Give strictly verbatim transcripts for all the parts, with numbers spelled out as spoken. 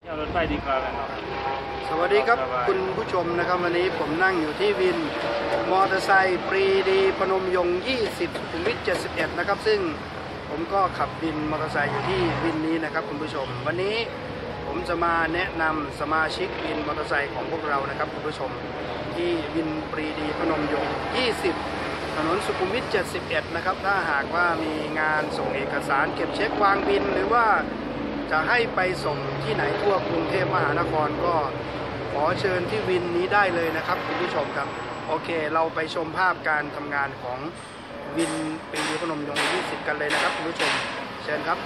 รถไฟดีกว่ากันครับสวัสดีครับคุณผู้ชมนะครับวันนี้ผมนั่งอยู่ที่วินมอเตอร์ไซค์ปรีดีพนมยงค์ยี่สิบสุขุมวิทเจ็ดสิบเอ็ดนะครับซึ่งผมก็ขับวินมอเตอร์ไซค์อยู่ที่วินนี้นะครับคุณผู้ชมวันนี้ผมจะมาแนะนำสมาชิกวินมอเตอร์ไซค์ของพวกเรานะครับคุณผู้ชมที่วินปรีดีพนมยงค์ยี่สิบถนนสุขุมวิทเจ็ดสิบเอ็ดนะครับถ้าหากว่ามีงานส่งเอกสารเก็บเช็ควางบินหรือว่าจะให้ไปส่งที่ไหนทั่วกรุงเทพมหานครก็ขอเชิญที่วินนี้ได้เลยนะครับคุณผู้ชมครับโอเคเราไปชมภาพการทำงานของวินปรีดีพนมยงค์ยี่สิบกันเลยนะครับคุณผู้ชมเชิญครับ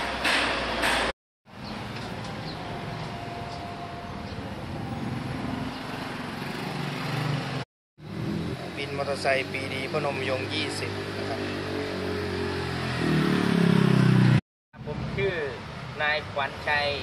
วินมอเตอร์ไซค์ปรีดีพนมยงค์ยี่สิบนะครับผมชื่อนายขวัญชัย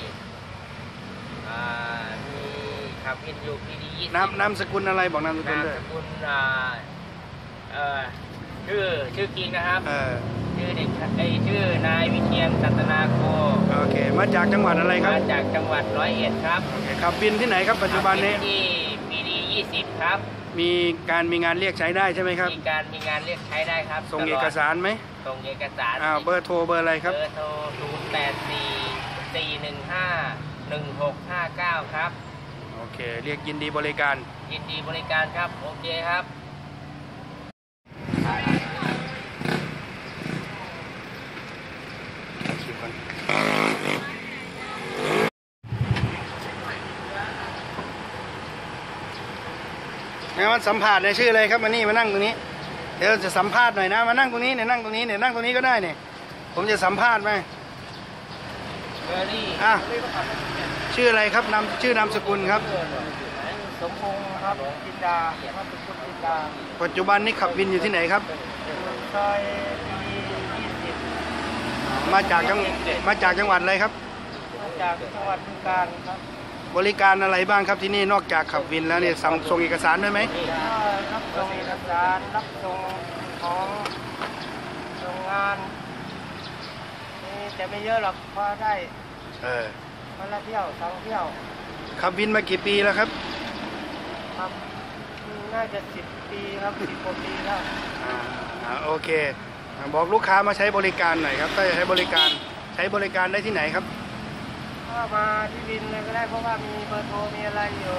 มีขับวินอยู่ปรีดียี่สิบนามนามสกุลอะไรบอกนามสกุลด้วยนามสกุลเอ่อชื่อชื่อจริงนะครับชื่อเด็กไอชื่อนายวิเชียรสัตนาโกโอเคมาจากจังหวัดอะไรครับมาจากจังหวัดร้อยเอ็ดครับโอเคขับวินที่ไหนครับปัจจุบันนี้ที่ปรีดียี่สิบครับมีการมีงานเรียกใช้ได้ใช่ไหมครับมีการมีงานเรียกใช้ได้ครับส่งเอกสารไหมส่งเอกสารอ่าเบอร์โทรเบอร์อะไรครับเบอร์โทรศูนย์แปดสี่สี่หนึ่งห้าหนึ่งหกห้าเก้าครับโอเคเรียกยินดีบริการยินดีบริการครับโอเคครับงั้นมาสัมภาษณ์ในชื่ออะไรครับมานี่มานั่งตรงนี้เดี๋ยวจะสัมภาษณ์หน่อยนะมานั่งตรงนี้เนี่ยนั่งตรงนี้เนี่ยนั่งตรงนี้ก็ได้เนี่ยผมจะสัมภาษณ์ไหมอ่ะชื่ออะไรครับนามชื่อนามสกุลครับสมพงศ์ครับจินดาครับสกุลจินดาปัจจุบันนี้ขับวินอยู่ที่ไหนครับซอยยี่สิบมาจากจังมาจากจังหวัดอะไรครับมาจากจังหวัดบึงกาฬครับบริการอะไรบ้างครับที่นี่นอกจากขับวินแล้วเนี่ยส่งส่งเอกสารได้ไหมรับส่งเอกสารรับส่งของโรงงานนี่แต่ไม่เยอะหรอกพอได้เออวันละเที่ยวสองเที่ยวขับวินมากี่ปีแล้วครับครับน่าจะสิบปีครับสิบกว่าปีแล้วอ่าโอเคบอกลูกค้ามาใช้บริการหน่อยครับถ้าจะใช้บริการใช้บริการได้ที่ไหนครับก็มาที่วินเลยก็ได้เพราะว่ามีเบอร์โทรมีอะไรอยู่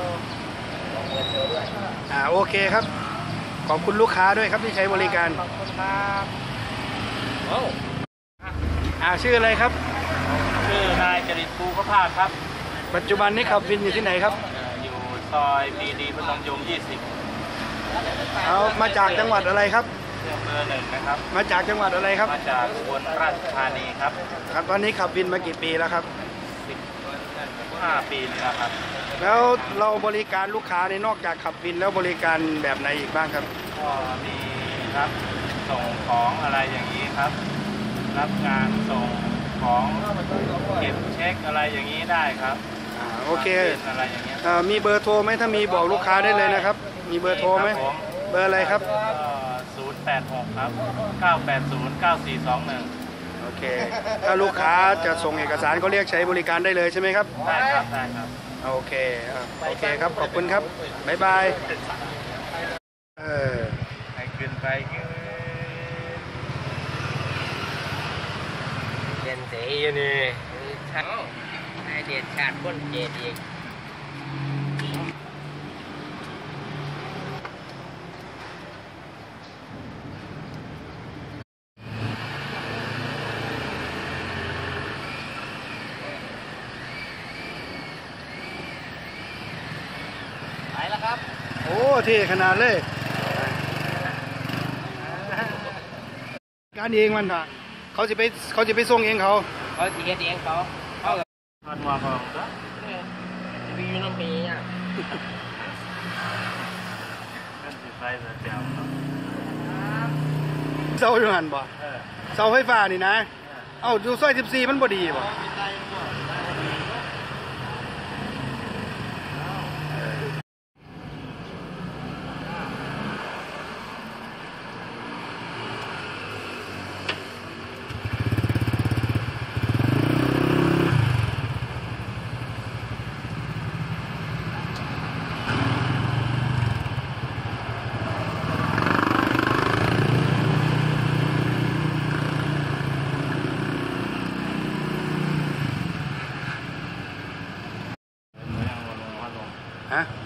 อ่าโอเคครับขอบคุณลูกค้าด้วยครับที่ใช้บริการขอบคุณครับโอ้อ่าชื่ออะไรครับชื่อนายจริตภูกภาคครับปัจจุบันนี้ขับวินอยู่ที่ไหนครับอยู่ซอยปรีดีพนมยงค์ยี่สิบเอามาจากจังหวัดอะไรครับเบอร์หนึ่งนะครับมาจากจังหวัดอะไรครับมาจากอุบลราชธานีครับครับตอนนี้ขับวินมากี่ปีแล้วครับสิบห้าปีแล้วครับแล้วเราบริการลูกค้าในนอกจากขับวินแล้วบริการแบบไหนอีกบ้างครับก็มีครับส่งของอะไรอย่างนี้ครับรับงานส่งของเก็บเช็คอะไรอย่างนี้ได้ครับอ่าโอเคอะไรอย่างเงี้ยมีเบอร์โทรไหมถ้ามีบอกลูกค้าได้เลยนะครับมีเบอร์โทรไหมเบอร์อะไรครับศูนย์แปดหกครับเก้าแปดศูนย์เก้าสี่สองหนึ่งโอเคถ้าลูกค้าจะส่งเอกสารก็เรียกใช้บริการได้เลยใช่ไหมครับได้ครับได้ครับโอเคโอเคครับขอบคุณครับบ๊ายบายเออให้ขึ้นไปขึ้นเย็นเสียนี่ชัดไอเด็ดขาดก้นเจ็ดอีกไปแล้วครับโอ้ที่ขนาดเลยการเองมันอะเขาจะไปเขาจะไปส่งเองเขาเขาจะเฮ็ดเองเขาเขาทอดมาเขาจะไปอยู่น้ำปีอ่ะนั่นคือไฟเสียบเสาอยู่หันบ่เสาไฟฟ้านี่นะเอ้าดูซอยสิบสี่มันบ่ดีบ่ฮะ